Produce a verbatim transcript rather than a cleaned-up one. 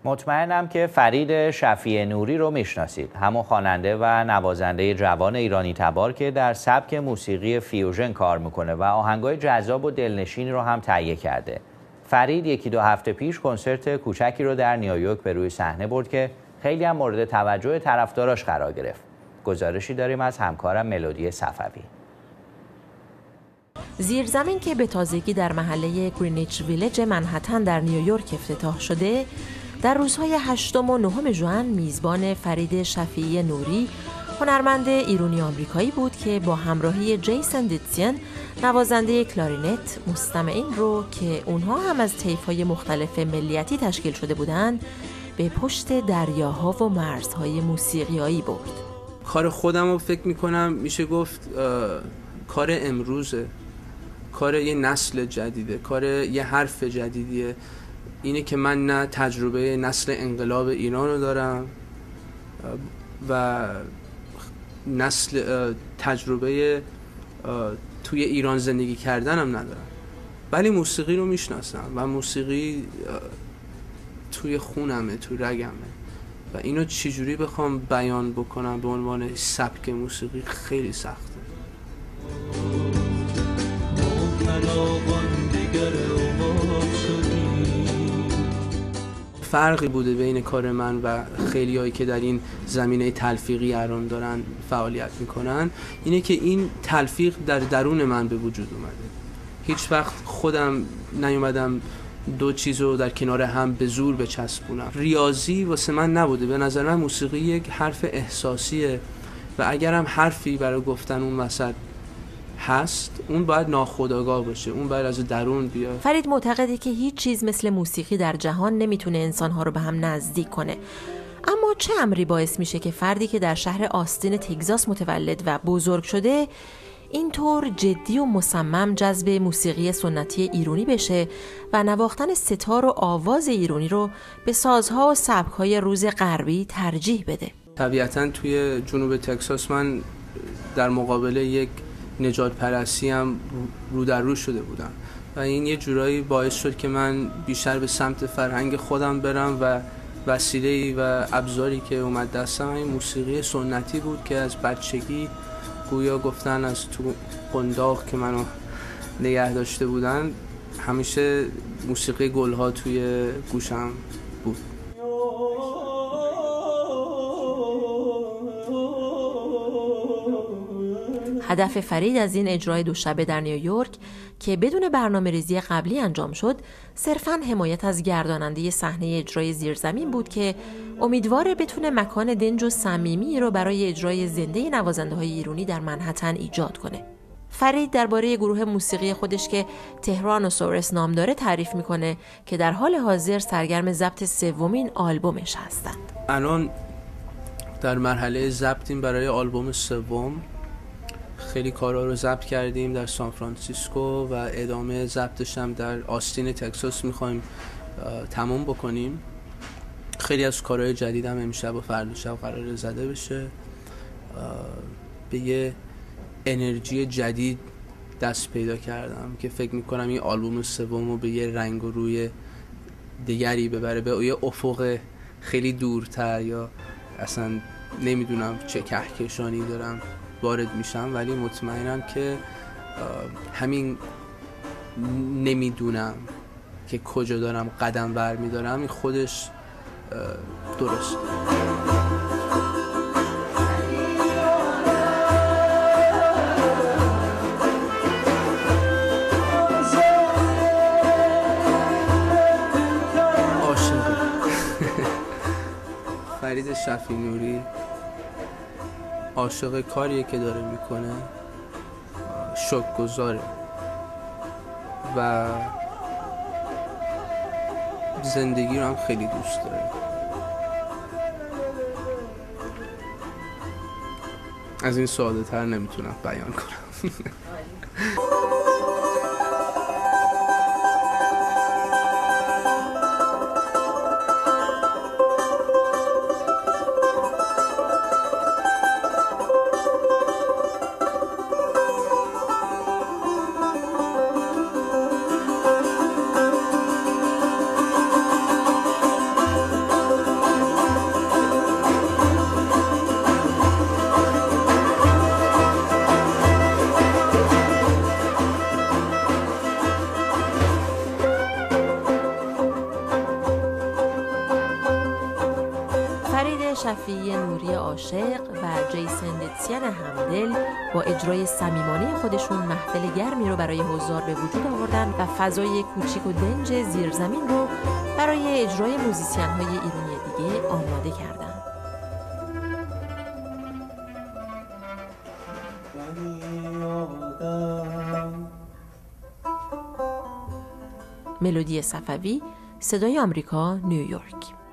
مطمئنم که فرید شفیع نوری رو میشناسید، همون خواننده و نوازنده جوان ایرانی تبار که در سبک موسیقی فیوژن کار میکنه و آهنگای جذاب و دلنشینی رو هم تهیه کرده. فرید یکی دو هفته پیش کنسرت کوچکی رو در نیویورک به روی صحنه برد که خیلی هم مورد توجه طرفداراش قرار گرفت. گزارشی داریم از همکارم ملودی صفوی. زیرزمین که به تازگی در محله گرینیچ ویلج منهتن در نیویورک افتتاح شده، در روزهای هشتم و نهم ژوئن میزبان فرید شفیع نوری، هنرمند ایرانی آمریکایی بود که با همراهی جیسن دیتسین، نوازنده کلارینت، مستمعین رو که اونها هم از طیف‌های مختلف ملیتی تشکیل شده بودند، به پشت دریاها و مرزهای موسیقیایی برد. کار خودم رو فکر میکنم میشه گفت کار امروزه، کار یه نسل جدیده، کار یه حرف جدیدیه. اینه که من نه تجربه نسل انقلاب ایران رو دارم و نسل تجربه توی ایران زندگی کردنم ندارم، ولی موسیقی رو میشناسم و موسیقی توی خونمه، توی رگمه و اینو چجوری بخوام بیان بکنم به عنوان سبک موسیقی خیلی سخته. فرقی بوده بین کار من و خیلی هایی که در این زمینه تلفیقی الان دارن فعالیت میکنن اینه که این تلفیق در درون من به وجود اومده. هیچ وقت خودم نیومدم دو چیزو در کنار هم به زور بچسبونم. ریاضی واسه من نبوده. به نظر من موسیقی یک حرف احساسیه و اگرم حرفی برای گفتن اون وسط هست، اون باید ناخودآگاه باشه، اون باید از درون بیاد. فرید معتقده که هیچ چیز مثل موسیقی در جهان نمیتونه انسانها رو به هم نزدیک کنه. اما چه امری باعث میشه که فردی که در شهر آستین تگزاس متولد و بزرگ شده اینطور جدی و مصمم جذب موسیقی سنتی ایرانی بشه و نواختن ستار و آواز ایرانی رو به سازها و سبک‌های روز غربی ترجیح بده؟ طبیعتاً توی جنوب تگزاس من در مقابل یک نجات پرستی هم رو در رو شده بودم و این یه جورایی باعث شد که من بیشتر به سمت فرهنگ خودم برم و وسیله‌ای و ابزاری که اومد دستم این موسیقی سنتی بود که از بچگی گویا گفتن از تو قنداق که منو نگه داشته بودن، همیشه موسیقی گلها توی گوشم بود. هدف فرید از این اجرای دو شبه در نیویورک که بدون برنامه ریزی قبلی انجام شد، صرفاً حمایت از گرداننده صحنه اجرای زیرزمین بود که امیدواره بتونه مکان دنج و صمیمی رو برای اجرای زنده نوازنده‌های ایرانی در منهتن ایجاد کنه. فرید درباره گروه موسیقی خودش که تهرانوسورس نام داره تعریف میکنه که در حال حاضر سرگرم ضبط سومین آلبومش هستند. الان در مرحله ضبطیم برای آلبوم سوم. خیلی کارا رو ضبط کردیم در سان فرانسیسکو و ادامه ضبطش هم در آستین تگزاس میخوایم تموم بکنیم. خیلی از کارهای جدید هم امشب و فردا شب قراره زده بشه. به یه انرژی جدید دست پیدا کردم که فکر میکنم این آلبوم سوم رو به یه رنگ و روی دیگری ببره، به یه افق خیلی دورتر، یا اصلا نمیدونم چه کهکشانی دارم وارد میشم، ولی مطمئنم که همین نمیدونم که کجا دارم قدم برمیدارم این خودش درست. عاشق فرید شفیع نوری عاشق کاریه که داره میکنه، شکرگزاره و زندگی رو هم خیلی دوست داره. از این ساده تر نمیتونم بیان کنم. شفیعی نوری عاشق و جیسن دتسین همدل با اجرای صمیمانه خودشون محفل گرمی رو برای حضار به وجود آوردن و فضای کوچیک و دنج زیرزمین رو برای اجرای موزیسین‌های ایرانی دیگه آماده کردن. ملودی صفوی، صدای آمریکا، نیویورک.